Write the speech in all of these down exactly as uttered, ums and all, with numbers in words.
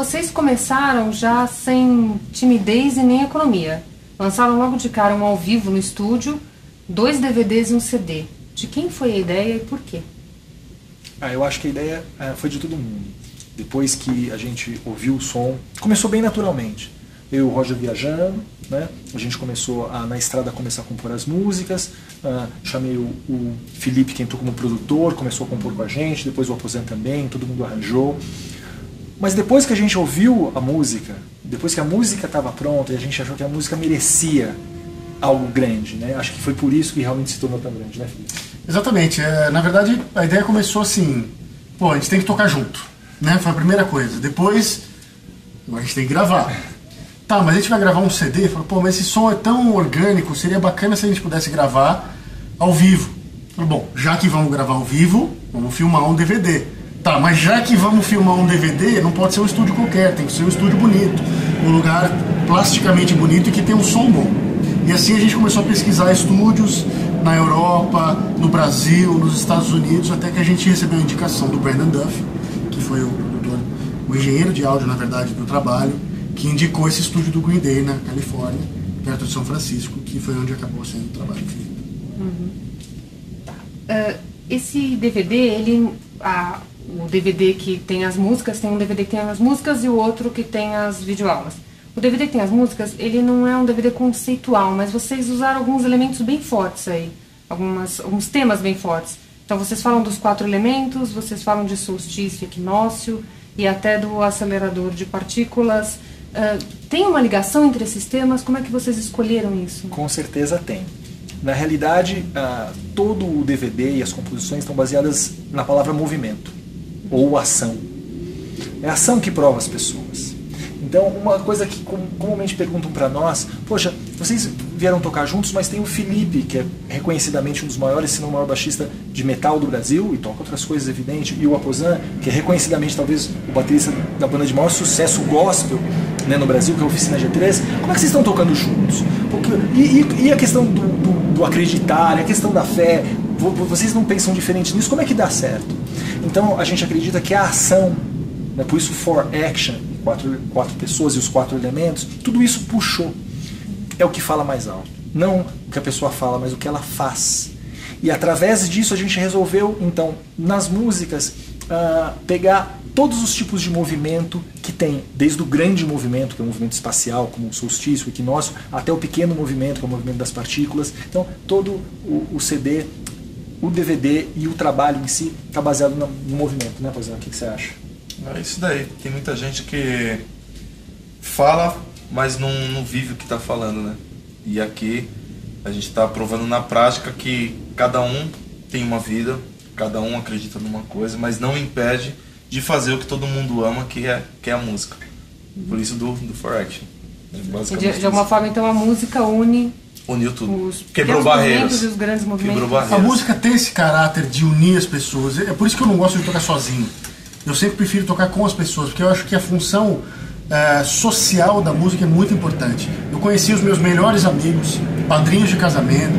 vocês começaram já sem timidez e nem economia. Lançaram logo de cara um ao vivo no estúdio, dois D V Ds e um C D. De quem foi a ideia e por quê? Ah, eu acho que a ideia é, foi de todo mundo. Depois que a gente ouviu o som, começou bem naturalmente. Eu e o Roger viajando, né? A gente começou a, na estrada a começar a compor as músicas, uh, chamei o, o Felipe, que entrou como produtor, começou a compor com a gente, depois o Aposan também, todo mundo arranjou. Mas depois que a gente ouviu a música, depois que a música estava pronta e a gente achou que a música merecia algo grande, né? Acho que foi por isso que realmente se tornou tão grande, né, Felipe? Exatamente. É, na verdade, a ideia começou assim, pô, a gente tem que tocar junto, né? Foi a primeira coisa. Depois, a gente tem que gravar. Tá, mas a gente vai gravar um C D? Falei, pô, mas esse som é tão orgânico, seria bacana se a gente pudesse gravar ao vivo. Falei, bom, já que vamos gravar ao vivo, vamos filmar um D V D. Tá, mas já que vamos filmar um D V D, não pode ser um estúdio qualquer, tem que ser um estúdio bonito, um lugar plasticamente bonito e que tenha um som bom. E assim a gente começou a pesquisar estúdios na Europa, no Brasil, nos Estados Unidos, até que a gente recebeu a indicação do Brandon Duff, que foi o produtor, o engenheiro de áudio, na verdade, do trabalho, que indicou esse estúdio do Green Day, na Califórnia, perto de São Francisco, que foi onde acabou sendo o trabalho feito. Uhum. Uh, esse D V D, ele... A... O D V D que tem as músicas, tem um D V D que tem as músicas e o outro que tem as videoaulas. O D V D que tem as músicas, ele não é um D V D conceitual, mas vocês usaram alguns elementos bem fortes aí, algumas, alguns temas bem fortes. Então vocês falam dos quatro elementos, vocês falam de solstício, equinócio e até do acelerador de partículas. Uh, tem uma ligação entre esses temas? Como é que vocês escolheram isso? Com certeza tem. Na realidade, uh, todo o D V D e as composições estão baseadas na palavra movimento. Ou ação. É a ação que prova as pessoas. Então, uma coisa que comumente perguntam para nós, poxa, vocês vieram tocar juntos, mas tem o Felipe, que é reconhecidamente um dos maiores, se não o maior baixista de metal do Brasil, e toca outras coisas, evidente, e o Aposan, que é reconhecidamente talvez o baterista da banda de maior sucesso gospel, né, no Brasil, que é a Oficina G três. Como é que vocês estão tocando juntos? Porque, e, e, e a questão do, do, do acreditar, a questão da fé, vocês não pensam diferente nisso? Como é que dá certo? Então a gente acredita que a ação, né, por isso for action, quatro, quatro pessoas e os quatro elementos, tudo isso puxou. É o que fala mais alto. Não o que a pessoa fala, mas o que ela faz. E através disso a gente resolveu, então, nas músicas, uh, pegar todos os tipos de movimento que tem, desde o grande movimento, que é o movimento espacial, como o solstício, o equinócio, até o pequeno movimento, que é o movimento das partículas. Então, todo o, o C D, o D V D e o trabalho em si está baseado no, no movimento, né, Aposan? O que, que você acha? É isso daí. Tem muita gente que fala, mas não, não vive o que está falando, né? E aqui a gente está provando na prática que cada um tem uma vida, cada um acredita numa coisa, mas não impede de fazer o que todo mundo ama, que é, que é a música. Por isso do, do For Action. É de, de alguma forma, então, a música une... Uniu tudo. Os Quebrou barreiras. E os grandes movimentos. Quebrou barreiras. A música tem esse caráter de unir as pessoas. É por isso que eu não gosto de tocar sozinho. Eu sempre prefiro tocar com as pessoas, porque eu acho que a função é, social da música é muito importante. Eu conheci os meus melhores amigos, padrinhos de casamento,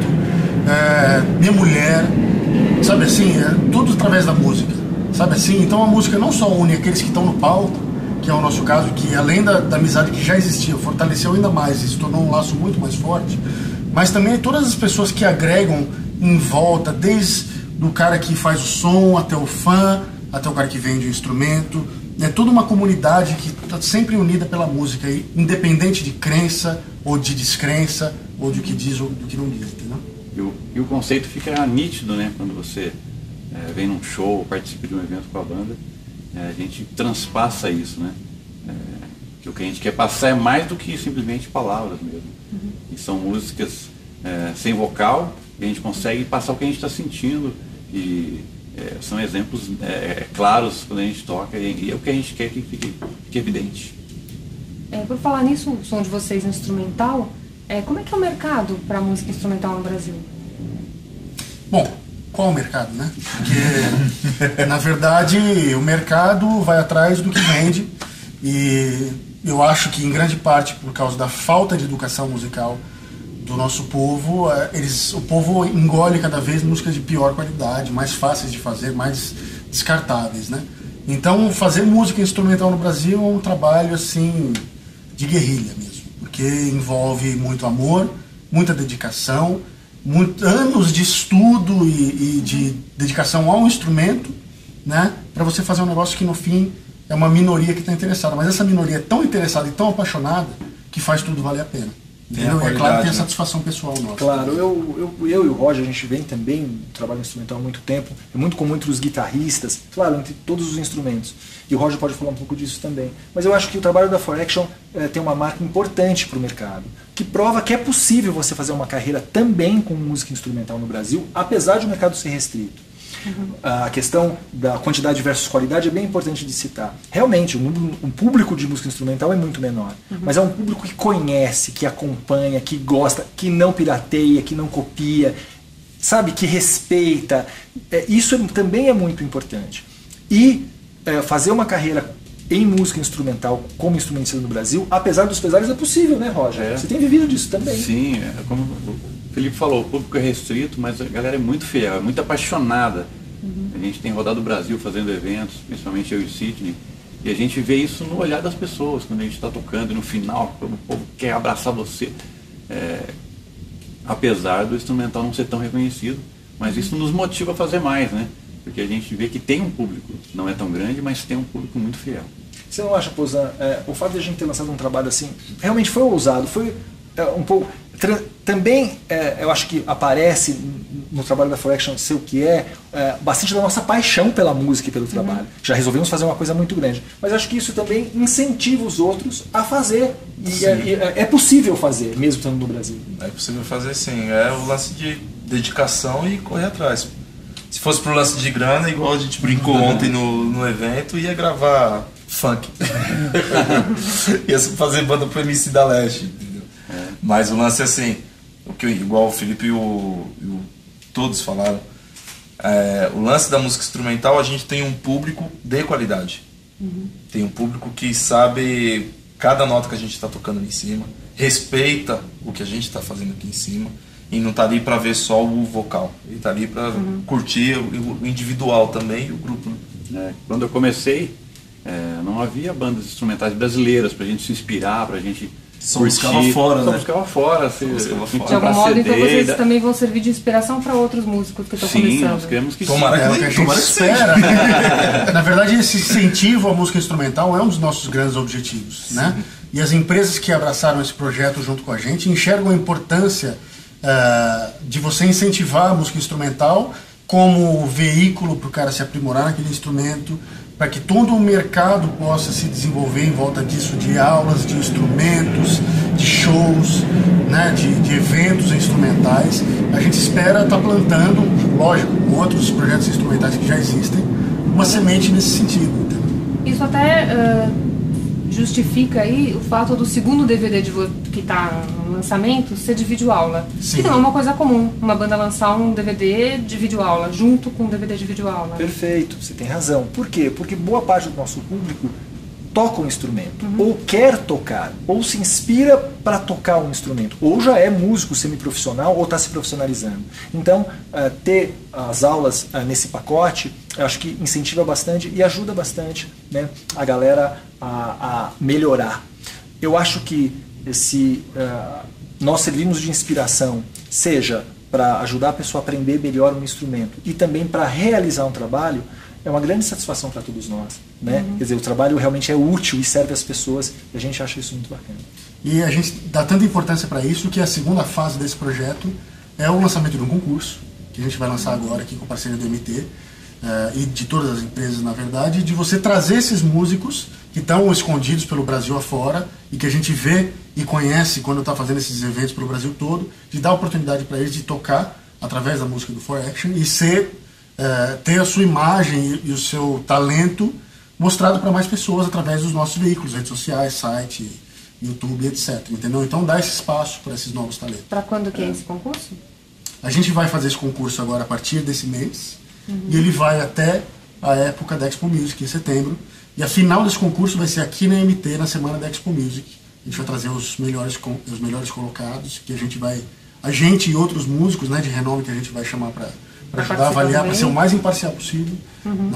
é, minha mulher, sabe assim, é, tudo através da música. Sabe assim? Então a música não só une aqueles que estão no palco, que é o nosso caso, que além da, da amizade que já existia, fortaleceu ainda mais e se tornou um laço muito mais forte, mas também todas as pessoas que agregam em volta, desde o cara que faz o som, até o fã, até o cara que vende o instrumento. É toda uma comunidade que está sempre unida pela música, independente de crença, ou de descrença, ou do que diz ou do que não diz, entendeu? E o, e o conceito fica nítido, né, quando você é, vem num show, participa de um evento com a banda, é, a gente transpassa isso, né? É, que o que a gente quer passar é mais do que simplesmente palavras mesmo. Uhum. E são músicas é, sem vocal, e a gente consegue passar o que a gente está sentindo, e é, são exemplos é, claros quando a gente toca, e, e é o que a gente quer que fique, fique evidente. É, por falar nisso, o som de vocês instrumental, é, como é que é o mercado para música instrumental no Brasil? Bom, qual o mercado, né? Porque, na verdade, o mercado vai atrás do que vende, e eu acho que, em grande parte, por causa da falta de educação musical do nosso povo, eles, o povo engole cada vez músicas de pior qualidade, mais fáceis de fazer, mais descartáveis, né? Então, fazer música instrumental no Brasil é um trabalho assim de guerrilha mesmo, porque envolve muito amor, muita dedicação, muito, anos de estudo e, e de dedicação ao instrumento, né, para você fazer um negócio que no fim é uma minoria que está interessada, mas essa minoria é tão interessada e tão apaixonada que faz tudo valer a pena. Entendeu? E é claro que tem a satisfação pessoal nossa. Claro, eu, eu, eu e o Roger, a gente vem também do trabalho instrumental há muito tempo, é muito comum entre os guitarristas, claro, entre todos os instrumentos. E o Roger pode falar um pouco disso também. Mas eu acho que o trabalho da four Action é, tem uma marca importante para o mercado, que prova que é possível você fazer uma carreira também com música instrumental no Brasil, apesar de o mercado ser restrito. Uhum. A questão da quantidade versus qualidade é bem importante de citar. Realmente, o, o público de música instrumental é muito menor, uhum. mas é um público que conhece, que acompanha, que gosta, que não pirateia, que não copia, sabe, que respeita. É, isso é, também é muito importante. E é, fazer uma carreira em música instrumental como instrumentista no Brasil, apesar dos pesares, é possível, né, Roger? É. Você tem vivido disso também. Sim, é como o Felipe falou, o público é restrito, mas a galera é muito fiel, é muito apaixonada. Uhum. A gente tem rodado o Brasil fazendo eventos, principalmente eu e o Sidney, e a gente vê isso no olhar das pessoas, quando a gente está tocando, e no final o povo quer abraçar você. É, apesar do instrumental não ser tão reconhecido, mas isso nos motiva a fazer mais, né? Porque a gente vê que tem um público, não é tão grande, mas tem um público muito fiel. Você não acha, Pozan, é, o fato de a gente ter lançado um trabalho assim, realmente foi ousado, foi é, um pouco... Também, é, eu acho que aparece no trabalho da four Action ser o que é, é, bastante da nossa paixão pela música e pelo trabalho. Uhum. Já resolvemos fazer uma coisa muito grande. Mas acho que isso também incentiva os outros a fazer. E é, é, é possível fazer, mesmo estando no Brasil. É possível fazer sim. É o lance de dedicação e correr atrás. Se fosse pro lance de grana, igual a gente brincou ontem no, no evento, ia gravar funk. Ia fazer banda pro M C da Leste. É. Mas o lance é assim, o que, igual o Felipe e o, e o todos falaram, é, o lance da música instrumental, a gente tem um público de qualidade. Uhum. Tem um público que sabe cada nota que a gente está tocando ali em cima, respeita o que a gente está fazendo aqui em cima, e não está ali para ver só o vocal, ele está ali para uhum. curtir o, o individual também e o grupo. É, quando eu comecei, é, não havia bandas instrumentais brasileiras para a gente se inspirar, para a gente só buscava fora, só né? buscava fora, se, buscava fora. De algum modo, C D, então vocês da... também vão servir de inspiração para outros músicos que estão começando. Sim, nós queremos que tomara sim. Que, é, que a gente tomara espera. Né? Na verdade, esse incentivo à música instrumental é um dos nossos grandes objetivos, sim. Né? E as empresas que abraçaram esse projeto junto com a gente enxergam a importância uh, de você incentivar a música instrumental como veículo para o cara se aprimorar naquele instrumento, para que todo o mercado possa se desenvolver em volta disso, de aulas, de instrumentos, de shows, né, de, de eventos instrumentais. A gente espera estar plantando, lógico, com outros projetos instrumentais que já existem, uma semente nesse sentido. Entendeu? Isso até uh, justifica aí o fato do segundo D V D de que está no lançamento ser de videoaula. Sim. Que não é uma coisa comum, uma banda lançar um D V D de videoaula junto com um D V D de videoaula. Perfeito, você tem razão. Por quê? Porque boa parte do nosso público toca um instrumento, uhum. ou quer tocar, ou se inspira para tocar um instrumento, ou já é músico semiprofissional, ou está se profissionalizando. Então, uh, ter as aulas uh, nesse pacote, eu acho que incentiva bastante e ajuda bastante, né, a galera a, a melhorar. Eu acho que se uh, nós servimos de inspiração, seja para ajudar a pessoa a aprender melhor um instrumento e também para realizar um trabalho, é uma grande satisfação para todos nós, né? Uhum. Quer dizer, o trabalho realmente é útil e serve às pessoas, e a gente acha isso muito bacana. E a gente dá tanta importância para isso que a segunda fase desse projeto é o lançamento de um concurso, que a gente vai lançar agora aqui com parceria do M T, uh, e de todas as empresas, na verdade, de você trazer esses músicos que estão escondidos pelo Brasil afora e que a gente vê e conhece quando está fazendo esses eventos pelo Brasil todo, de dar oportunidade para eles de tocar através da música do four Action e ser... Uh, ter a sua imagem e, e o seu talento mostrado para mais pessoas através dos nossos veículos, redes sociais, site, YouTube, etcétera. Entendeu? Então dá esse espaço para esses novos talentos. Para quando que é esse concurso? A gente vai fazer esse concurso agora a partir desse mês, uhum. e ele vai até a época da Expo Music, em setembro. E a final desse concurso vai ser aqui na M T, na semana da Expo Music. A gente vai trazer os melhores, os melhores colocados, que a gente vai... A gente e outros músicos, né, de renome que a gente vai chamar para... para ajudar a avaliar, para ser o mais imparcial possível, uhum. né?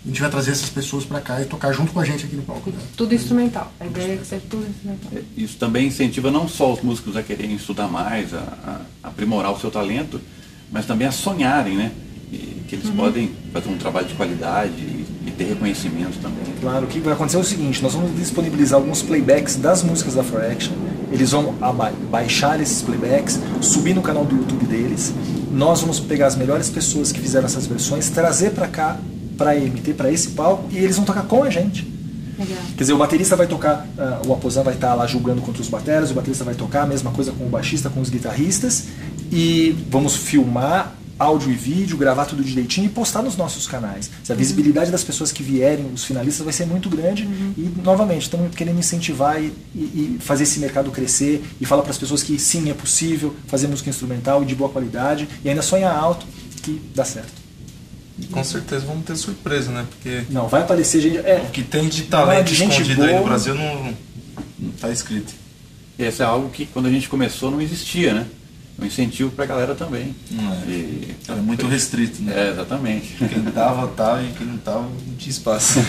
a gente vai trazer essas pessoas para cá e tocar junto com a gente aqui no palco. Né? Tudo instrumental. A ideia é que seja tudo instrumental. Isso também incentiva não só os músicos a quererem estudar mais, a, a aprimorar o seu talento, mas também a sonharem, né? E que eles uhum. podem fazer um trabalho de qualidade e, e ter reconhecimento também. Claro, o que vai acontecer é o seguinte, nós vamos disponibilizar alguns playbacks das músicas da four Action, eles vão aba- baixar esses playbacks, subir no canal do YouTube deles, nós vamos pegar as melhores pessoas que fizeram essas versões, trazer para cá, para a E M T, para esse palco, e eles vão tocar com a gente. Legal. Quer dizer, o baterista vai tocar, uh, o Aposan vai estar lá julgando contra os bateras, o baterista vai tocar, a mesma coisa com o baixista, com os guitarristas, e vamos filmar áudio e vídeo, gravar tudo direitinho e postar nos nossos canais. A visibilidade das pessoas que vierem, os finalistas, vai ser muito grande. Uhum. E, novamente, estamos querendo incentivar e, e, e fazer esse mercado crescer e falar para as pessoas que sim, é possível fazer música instrumental e de boa qualidade e ainda sonhar alto, que dá certo. E com certeza vamos ter surpresa, né? Porque não, vai aparecer gente... É, o que tem de talento de gente escondido boa, aí no Brasil não está escrito. E esse é algo que, quando a gente começou, não existia, né? Um incentivo para a galera também. É, e, é muito restrito, né? É, exatamente. Quem tava, tava, e quem não tava, não tinha espaço.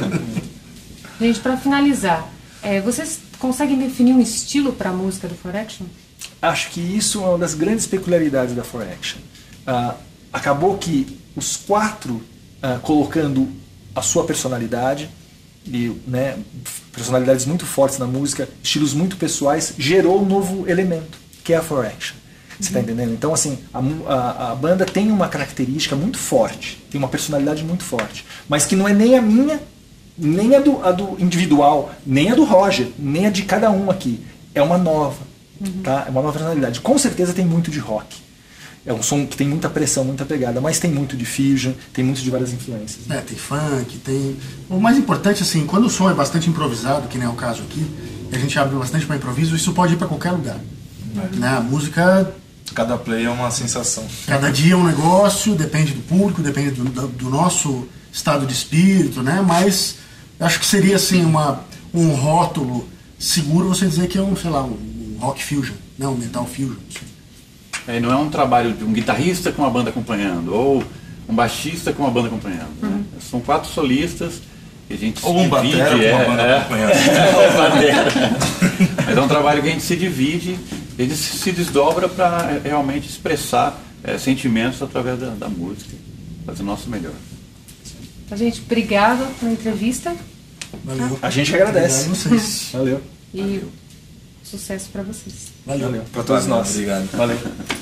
Gente, para finalizar, é, vocês conseguem definir um estilo para a música do four Action? Acho que isso é uma das grandes peculiaridades da four Action. Uh, acabou que os quatro, uh, colocando a sua personalidade, e, né, personalidades muito fortes na música, estilos muito pessoais, gerou um novo elemento, que é a four Action. Você está entendendo? Então, assim, a, a, a banda tem uma característica muito forte, tem uma personalidade muito forte, mas que não é nem a minha, nem a do, a do individual, nem a do Roger, nem a de cada um aqui. É uma nova, uhum. tá? É uma nova personalidade. Com certeza tem muito de rock. É um som que tem muita pressão, muita pegada, mas tem muito de fusion, tem muito de várias influências. Né? É, tem funk, tem... O mais importante, assim, quando o som é bastante improvisado, que nem é o caso aqui, e a gente abre bastante para improviso, isso pode ir para qualquer lugar. Uhum. Né? A música... Cada play é uma sensação. Cada dia é um negócio, depende do público, depende do, do, do nosso estado de espírito, né? Mas acho que seria assim uma, um rótulo seguro você dizer que é um, sei lá, um, um rock fusion, né? Um metal fusion. É, não é um trabalho de um guitarrista com uma banda acompanhando, ou um baixista com uma banda acompanhando. Uhum. Né? São quatro solistas que a gente ou se um divide. Batera É, com uma banda é, acompanhando. É, é, Mas é um trabalho que a gente se divide. Ele se desdobra para realmente expressar é, sentimentos através da, da música, fazer o nosso melhor. A gente, obrigado pela entrevista. Valeu. A gente agradece. Obrigado a vocês. Valeu. E Valeu. sucesso para vocês. Valeu. Valeu. Para todos Valeu. nós. Obrigado. Valeu.